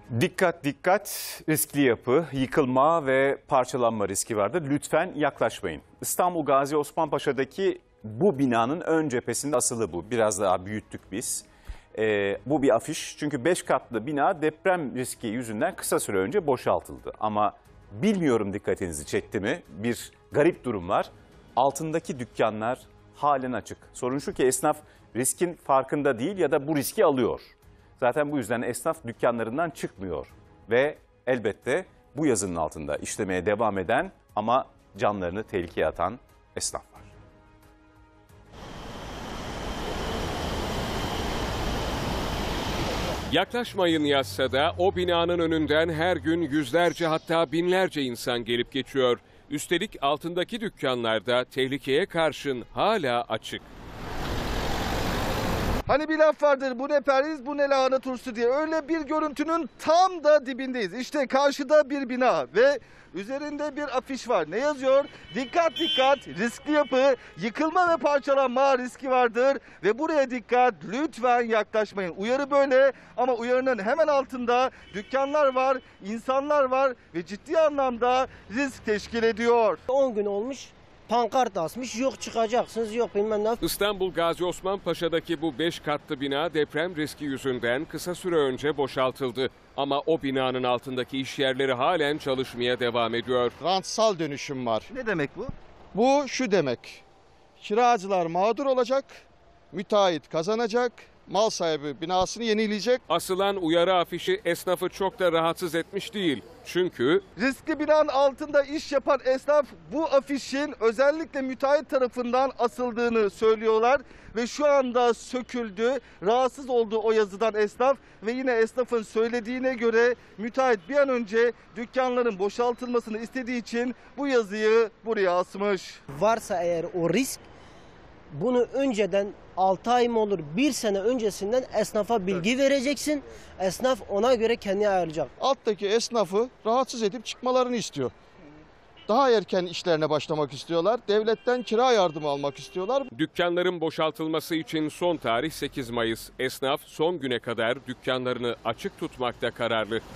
Dikkat dikkat, riskli yapı, yıkılma ve parçalanma riski vardır. Lütfen yaklaşmayın. İstanbul Gazi Osman Paşa'daki bu binanın ön cephesinde asılı bu. Biraz daha büyüttük biz. Bu bir afiş çünkü 5 katlı bina deprem riski yüzünden kısa süre önce boşaltıldı. Ama bilmiyorum dikkatinizi çekti mi? Bir garip durum var. Altındaki dükkanlar halen açık. Sorun şu ki esnaf riskin farkında değil ya da bu riski alıyor. Zaten bu yüzden esnaf dükkanlarından çıkmıyor ve elbette bu yazının altında işlemeye devam eden ama canlarını tehlikeye atan esnaf var. Yaklaşmayın yazsa da o binanın önünden her gün yüzlerce hatta binlerce insan gelip geçiyor. Üstelik altındaki dükkanlarda tehlikeye karşın hala açık. Hani bir laf vardır, bu ne perhiz bu ne lahana turşusu diye, öyle bir görüntünün tam da dibindeyiz. İşte karşıda bir bina ve üzerinde bir afiş var. Ne yazıyor? Dikkat dikkat, riskli yapı, yıkılma ve parçalanma riski vardır ve buraya dikkat, lütfen yaklaşmayın. Uyarı böyle ama uyarının hemen altında dükkanlar var, insanlar var ve ciddi anlamda risk teşkil ediyor. 10 gün olmuş. Pankart asmış, yok çıkacaksınız, yok bilmem ne. İstanbul Gazi Osman Paşa'daki bu 5 katlı bina deprem riski yüzünden kısa süre önce boşaltıldı. Ama o binanın altındaki iş yerleri halen çalışmaya devam ediyor. Rantsal dönüşüm var. Ne demek bu? Bu şu demek: kiracılar mağdur olacak, müteahhit kazanacak, mal sahibi binasını yenileyecek. Asılan uyarı afişi esnafı çok da rahatsız etmiş değil. Çünkü Riskli binanın altında iş yapan esnaf bu afişin özellikle müteahhit tarafından asıldığını söylüyorlar. Ve şu anda söküldü, rahatsız olduğu o yazıdan esnaf ve yine esnafın söylediğine göre müteahhit bir an önce dükkanların boşaltılmasını istediği için bu yazıyı buraya asmış. Varsa eğer o risk, bunu önceden 6 ay mı olur, 1 sene öncesinden esnafa bilgi vereceksin. Esnaf ona göre kendini ayarlayacak. Alttaki esnafı rahatsız edip çıkmalarını istiyor. Daha erken işlerine başlamak istiyorlar. Devletten kira yardımı almak istiyorlar. dükkanların boşaltılması için son tarih 8 Mayıs. Esnaf son güne kadar dükkanlarını açık tutmakta kararlı.